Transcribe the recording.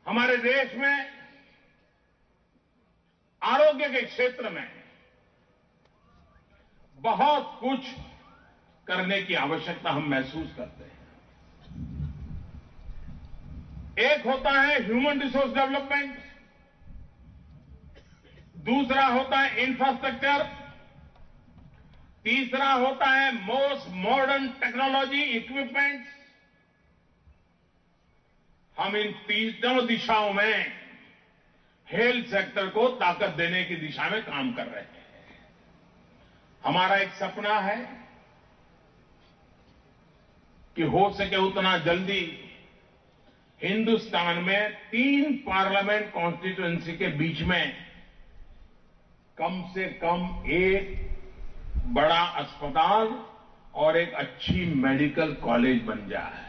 हमारे देश में आरोग्य के क्षेत्र में बहुत कुछ करने की आवश्यकता हम महसूस करते हैं। एक होता है ह्यूमन रिसोर्स डेवलपमेंट, दूसरा होता है इंफ्रास्ट्रक्चर, तीसरा होता है मोस्ट मॉडर्न टेक्नोलॉजी इक्विपमेंट्स। हम इन तीनों दिशाओं में हेल्थ सेक्टर को ताकत देने की दिशा में काम कर रहे हैं। हमारा एक सपना है कि हो सके उतना जल्दी हिंदुस्तान में 3 पार्लियामेंट कॉन्स्टिट्यूएंसी के बीच में कम से कम एक बड़ा अस्पताल और एक अच्छी मेडिकल कॉलेज बन जाए।